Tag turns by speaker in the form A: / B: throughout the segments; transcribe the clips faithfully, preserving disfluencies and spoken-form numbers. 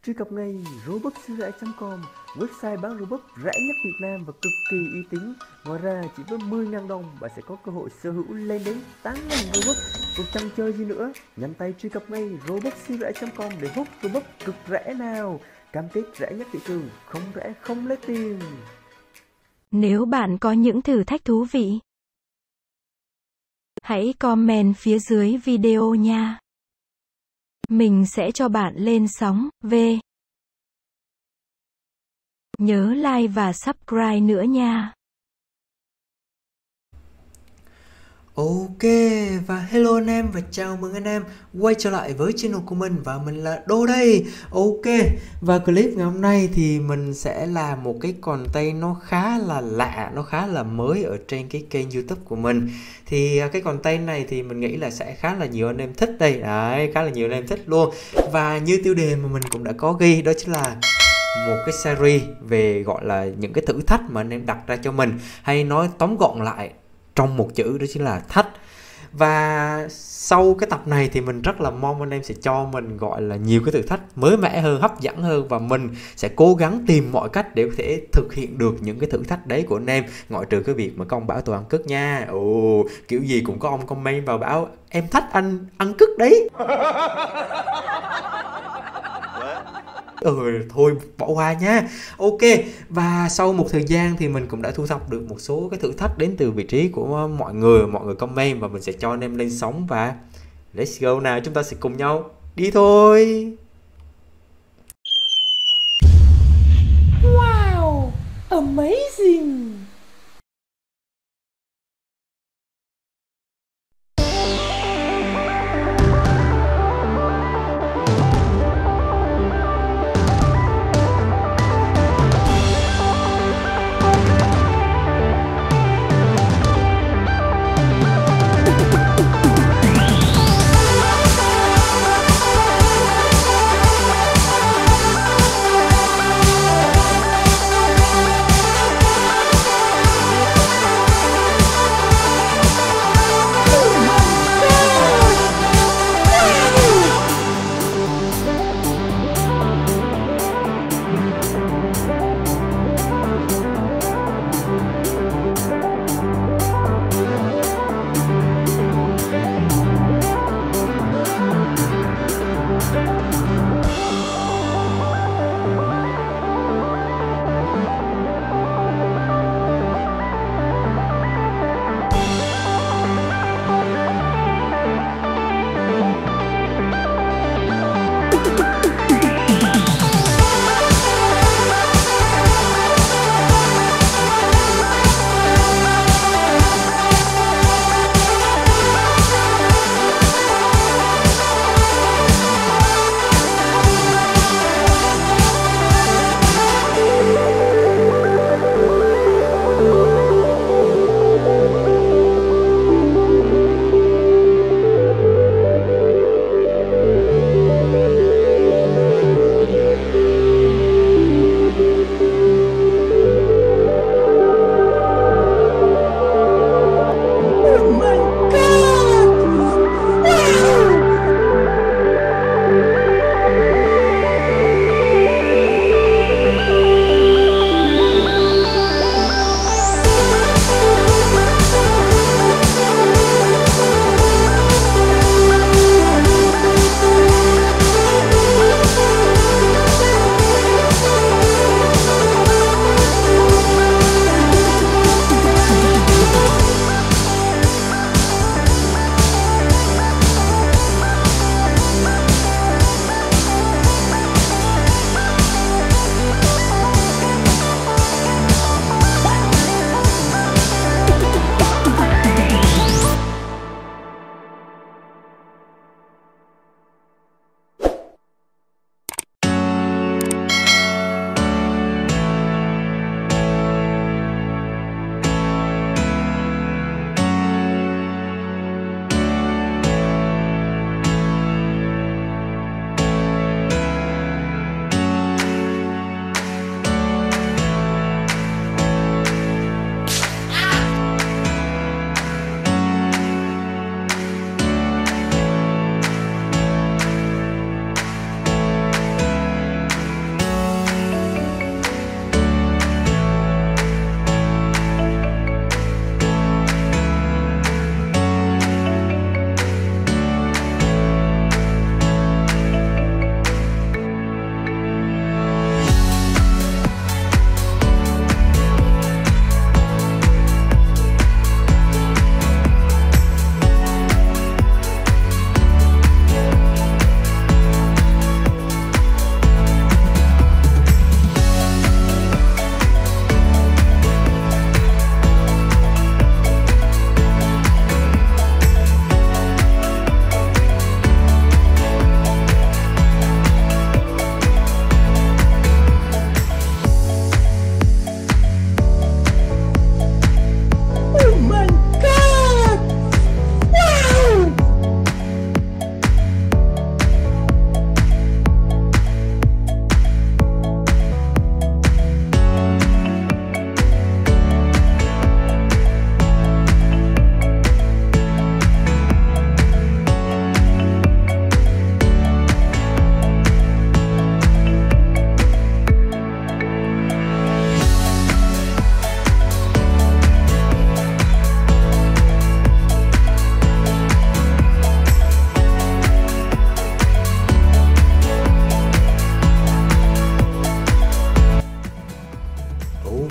A: Truy cập ngay robux siêu rẻ chấm com, website bán robux rẻ nhất Việt Nam và cực kỳ uy tín. Ngoài ra chỉ với mười nghìn đồng bạn sẽ có cơ hội sở hữu lên đến tám nghìn robux. Còn chẳng chơi gì nữa, nhanh tay truy cập ngay robux siêu rẻ chấm com để hút robux cực rẻ nào. Cam kết rẻ nhất thị trường, không rẻ không lấy tiền.
B: Nếu bạn có những thử thách thú vị, hãy comment phía dưới video nha. Mình sẽ cho bạn lên sóng. V. Nhớ like và subscribe nữa nha.
C: Ok, và hello anh em và chào mừng anh em quay trở lại với channel của mình và mình là Đô đây. Ok, và clip ngày hôm nay thì mình sẽ làm một cái content nó khá là lạ, nó khá là mới ở trên cái kênh YouTube của mình. Thì cái content này thì mình nghĩ là sẽ khá là nhiều anh em thích đây, đấy, khá là nhiều anh em thích luôn. Và như tiêu đề mà mình cũng đã có ghi, đó chính là một cái series về gọi là những cái thử thách mà anh em đặt ra cho mình, hay nói tóm gọn lại trong một chữ đó chính là thách. Và sau cái tập này thì mình rất là mong anh em sẽ cho mình gọi là nhiều cái thử thách mới mẻ hơn, hấp dẫn hơn, và mình sẽ cố gắng tìm mọi cách để có thể thực hiện được những cái thử thách đấy của anh em, ngoại trừ cái việc mà các ông bảo tôi ăn cứt nha. Ồ, kiểu gì cũng có ông comment vào bảo em thách anh ăn cứt đấy. Ừ, thôi bỏ qua nha. Ok, và sau một thời gian thì mình cũng đã thu thập được một số cái thử thách đến từ vị trí của mọi người, mọi người comment, và mình sẽ cho anh em lên sóng. Và let's go nào, chúng ta sẽ cùng nhau đi thôi.
A: Wow, amazing.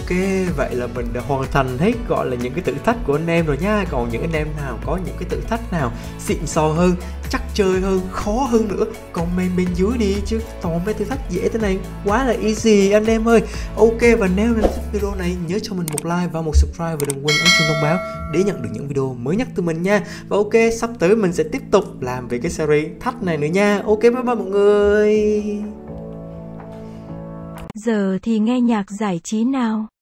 C: Ok, vậy là mình đã hoàn thành hết gọi là những cái thử thách của anh em rồi nha. Còn những anh em nào có những cái thử thách nào xịn sò hơn, chắc chơi hơn, khó hơn nữa, comment bên dưới đi, chứ toàn mấy thử thách dễ thế này quá là easy anh em ơi. Ok, và nếu anh thích video này nhớ cho mình một like và một subscribe, và đừng quên ấn chuông thông báo để nhận được những video mới nhất từ mình nha. Và ok, sắp tới mình sẽ tiếp tục làm về cái series thách này nữa nha. Ok, bye bye mọi người.
B: Giờ thì nghe nhạc giải trí nào.